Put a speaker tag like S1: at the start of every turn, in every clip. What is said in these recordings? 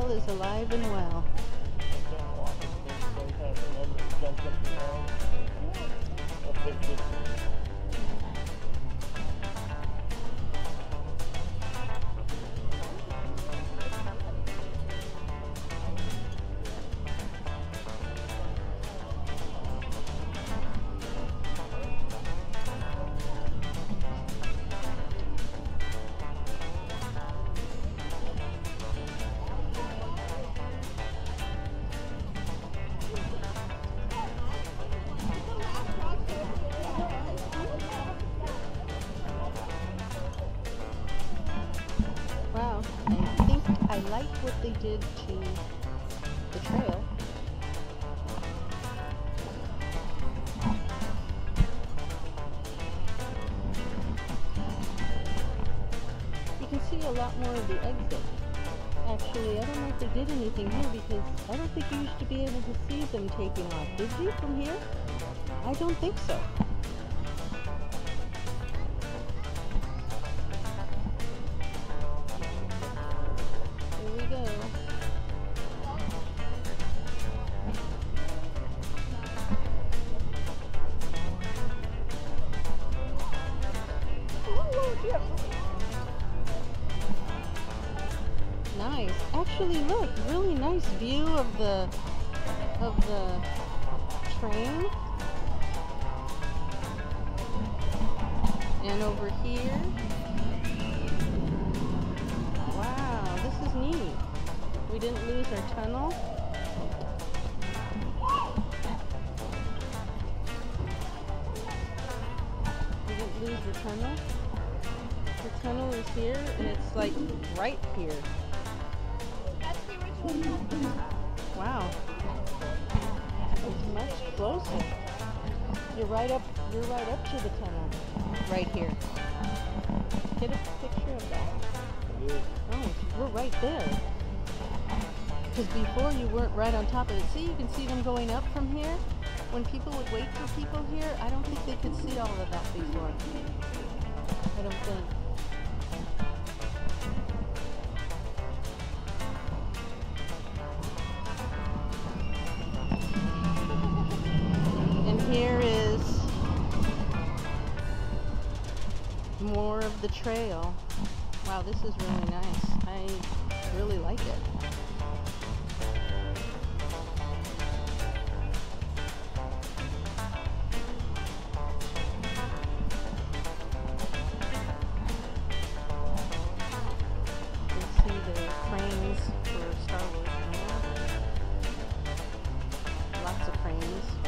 S1: trail is alive and well. Wow, I think I like what they did to the trail. You can see a lot more of the exit. Actually, I don't know if they did anything here because I don't think you used to be able to see them taking off. Did you from here? I don't think so. Nice. Actually, look, really nice view of the train. And over here. Wow, this is neat. We didn't lose our tunnel. We didn't lose the tunnel. The tunnel is here, and it's like right here. Wow. It's much closer. You're right up to the tunnel. Right here. Get a picture of that. Oh, we're right there. Because before you weren't right on top of it. See, you can see them going up from here. When people would wait for people here, I don't think they could see all of that before. I don't think. Here is more of the trail. Wow, this is really nice. I really like it. You can see the cranes for Star Wars. Lots of cranes.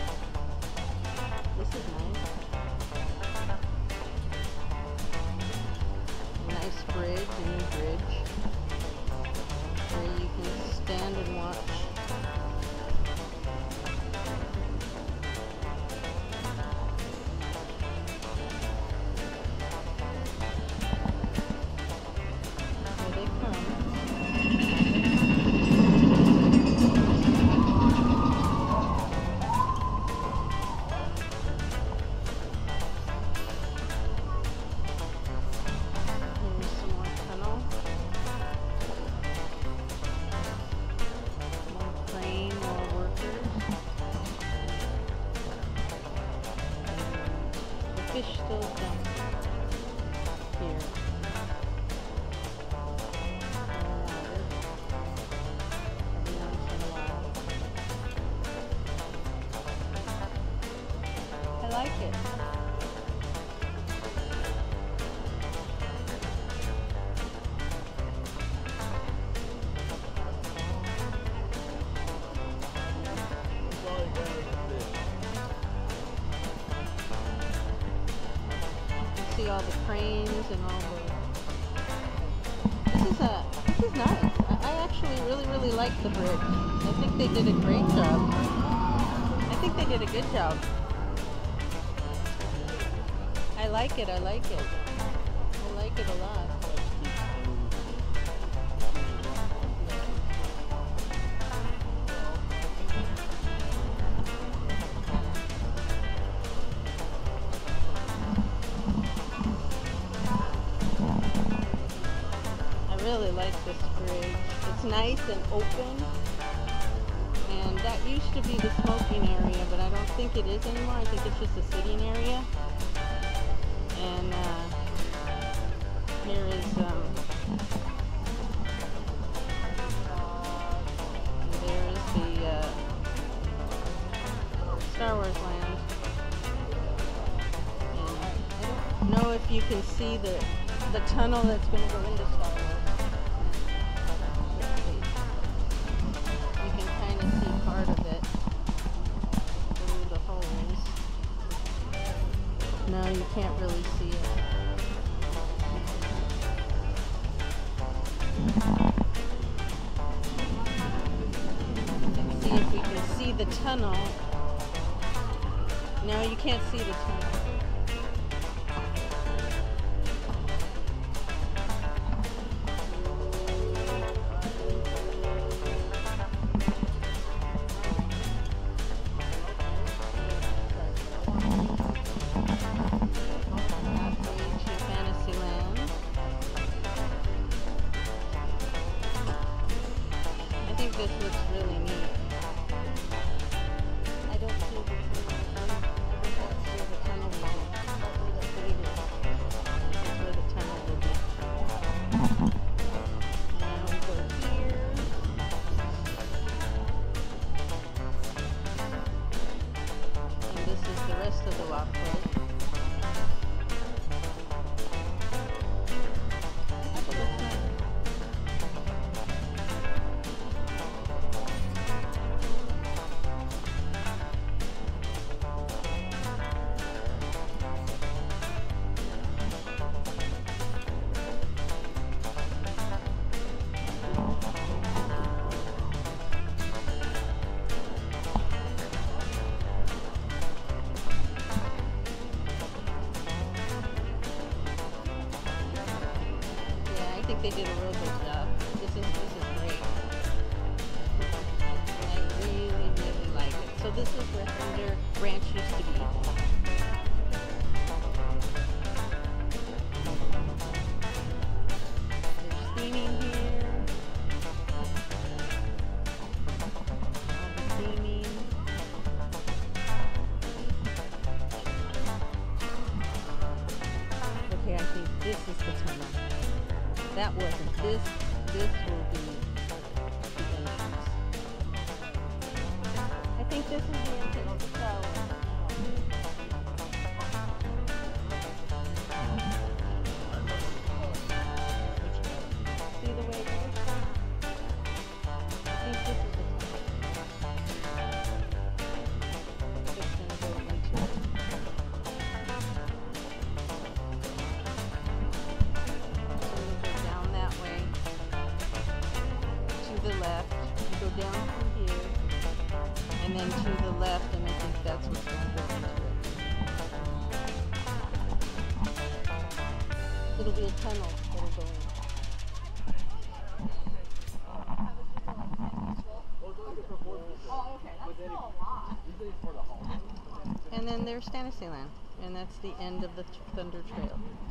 S1: This is nice. Nice bridge, a new bridge, where you can stand and watch. Here they come. Fish still down here. Every once in a while. I like it. See all the cranes and all the. This is nice. I actually really like the bridge. I think they did a great job. I think they did a good job. I like it. I like it. I like it a lot. I really like this bridge. It's nice and open. And that used to be the smoking area, but I don't think it is anymore. I think it's just a sitting area. And here is there is the Star Wars land. And I don't know if you can see the tunnel that's going to go into Star Wars. Let's see. You can kind of see part of it through the holes. No, you can't really see it. Let's see if we can see the tunnel. No, you can't see the tunnel. I think this looks really neat. I don't see the tunnel. I think that's where the tunnel will be. That's where the gate is. That's where the tunnel will be. Now we go here. And this is the rest of the walkway. I think they did a real good job. This is great. I really, really like it. So this is where Thunder Ranch used to be. There's theming here. All the theming. Okay, I think this is the tunnel. That wasn't. This will be the entrance. I think this is the entrance to Star Wars. See the way it goes? I think this is the tunnel. It's going to go into it. Left, you go down from here, and then to the left, and I think that's what's going to go into it. It'll be a tunnel that'll go in. And then there's Fantasyland, and that's the end of the Thunder Trail.